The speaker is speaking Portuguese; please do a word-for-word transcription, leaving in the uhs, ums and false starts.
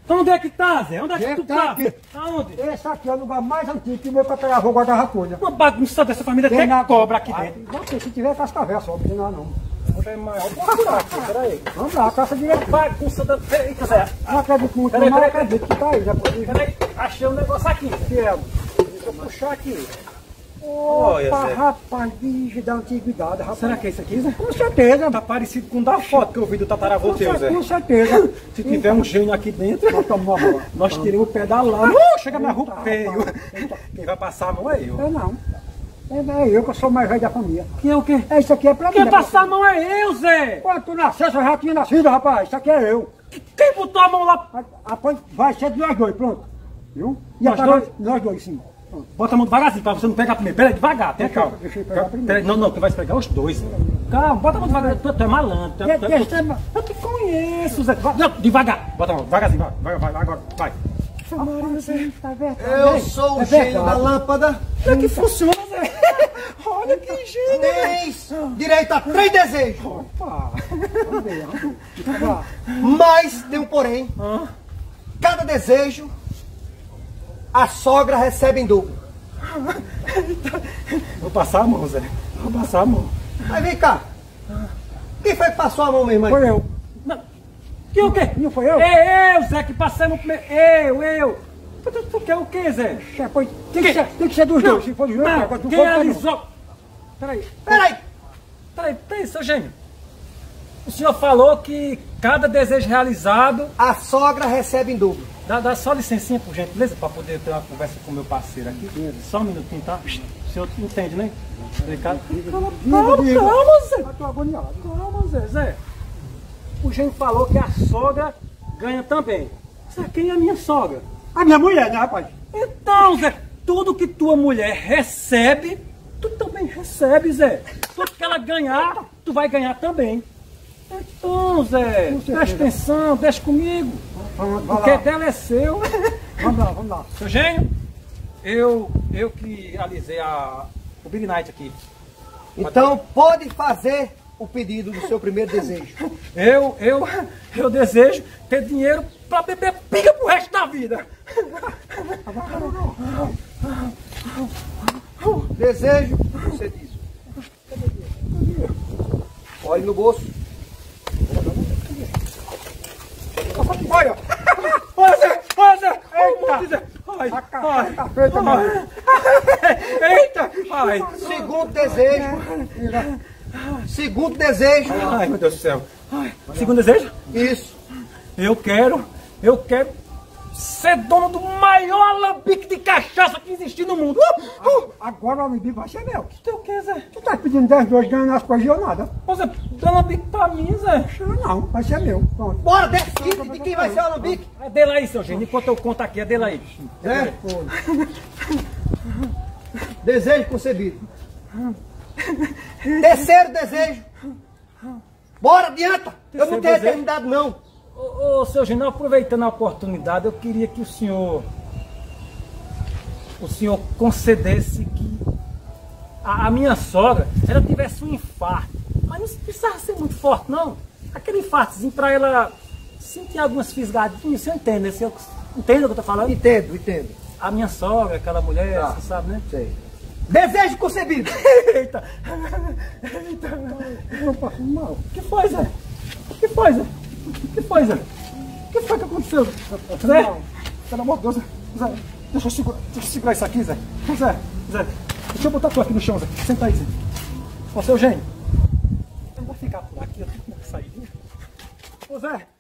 Então onde é que tá, Zé? Onde é que Esse tu tá tá? aqui. Aonde? Esse aqui é o lugar mais antigo que o meu tataravô guardava coisa. Uma bagunça dessa família, Tem até na- cobra aqui Ah, dentro. não sei, se tiver cascavel só, não tem nada não. É maior. Vamos lá, aqui, peraí. Vamos lá, caça direito. Bagunça da... Eita, Zé. Não acredito muito, Peraí, mas peraí, acredito que tá aí, já pode ir. Peraí, achei um negócio aqui. Que é? Deixa eu puxar aqui. Opa, Zé. rapaz, bicho da antiguidade, rapaz. Será que é isso aqui, Zé? Com certeza. Tá parecido com o da foto que eu vi do tataravô Com, teu, cer- Zé. com certeza. Se tiver um gênio aqui dentro, Nós estamos morrendo. nós tiramos o pé da lama. Uh, chega na rua Eita, feio. rapaz, eita. Quem vai passar a mão é eu. É não. É, é eu que sou mais velho da família. Que é o quê? É, isso aqui é pra mim. Quem né, passar a mão é eu, Zé. Quando tu nascesse, eu já tinha nascido, rapaz. Isso aqui é eu. Quem botou a mão lá? Mas, após, vai ser de nós dois, pronto. Viu? E Nós apagar- dois? Nós dois, sim. Pronto. Bota a mão devagarzinho pra você não pegar primeiro. Peraí, devagar, tenha Deixa eu- calma. deixa eu pegar primeiro. Peraí, não, não, tu vai pegar os dois. Calma, bota a mão devagar. Tu, tu é malandro. Tu, é- tu, é- Deixa eu- eu te conheço, Zé. Vai, não, devagar. Bota a mão, devagarzinho. Vai, vai, vai, agora. Vai. Tá verdade. Eu sou o É gênio da verdade. lâmpada. Como é que funciona, Zé? Olha que gênio. Tens direito a três desejos. Opa. Vamos ver, vamos lá. Mas tem um porém. Hã? Cada desejo, a sogra recebe em dobro. Vou passar a mão, Zé. Vou passar a mão. Aí vem cá. Quem foi que passou a mão mesmo aí? Foi eu. Não. Que o quê? Não foi eu? É eu, Zé, que passei no primeiro. Eu, eu. Tu, tu, tu quer o quê, Zé? Já foi- Tem que, Quem? ser, tem que ser dos Não, dois. Se for dos dois, não, agora tu quem for, tá realizou? Peraí, Peraí. peraí, peraí, seu gênio. O senhor falou que cada desejo realizado. A sogra recebe em dobro. Dá, dá só licencinha, por gentileza, para poder ter uma conversa com o meu parceiro aqui. Só um minutinho, tá? O senhor entende, né? Obrigado. Calma, calma, diga. calma, Zé. Eu tô agoniado. Calma, Zé. Zé. O gênio falou que a sogra ganha também. Zé, quem é a minha sogra? A minha mulher, né, rapaz? Então, Zé, tudo que tua mulher recebe, tu também recebe, Zé. Tudo que ela ganhar, tu vai ganhar também. Então, Zé, Com certeza. presta atenção, deixa comigo. Vamos, O vamos que lá. dela é seu. Vamos lá, vamos lá. Seu gênio, eu, eu que realizei a, o Big Night aqui. Então pode fazer o pedido do seu primeiro desejo. Eu, eu, eu desejo ter dinheiro para beber pinga pro resto da vida. Desejo, você diz. Olhe no bolso. Olha! Olha, Zé, olha, Zé. Eita. Zé. Ai, A ca- ai, tá feita, ai. mano. Eita, ai. Segundo desejo. Segundo desejo. Ai, meu Deus do céu. Ai, segundo desejo? Isso. Eu quero, eu quero ser dono do maior alambique de cachaça que existe no mundo. Uh, uh. Agora o alambique vai ser meu. Tu quer, Zé? Tu tá pedindo dez dois ganhando as coisas ou nada? Ô, Zé, dá alambique pra mim, Zé. Não, vai ser meu. Pronto. Bora, decide de quem vai ser o alambique. É dele aí, seu gênio. Enquanto eu conto aqui, é dele aí. Né? Desejo concebido. Terceiro desejo. Bora, adianta. Eu não Terceiro tenho desejo? eternidade, não. Ô, ô, seu gênio, aproveitando a oportunidade, eu queria que o senhor... O senhor concedesse que a, a minha sogra, ela tivesse um infarto. Mas não precisava ser muito forte, não. Aquele infartozinho pra ela sentir algumas fisgadinhas. Você entende, né? Você entende o que eu tô falando? Entendo, entendo. A minha sogra, aquela mulher, Tá. você sabe, né? Sei. Desejo concebido. Eita! Eita! Eu passo mal. O que foi, Zé? O que foi, Zé? O que foi, Zé? O que foi que aconteceu? Zé? Não. Pelo amor de Deus, Zé. Zé, deixa eu segurar, deixa eu segurar isso aqui, Zé. Zé, Zé, deixa eu botar tu aqui no chão, Zé. Senta aí, Zé. Ô, seu gênio. Eu vou ficar por aqui, eu tenho que sair. Ô, Zé.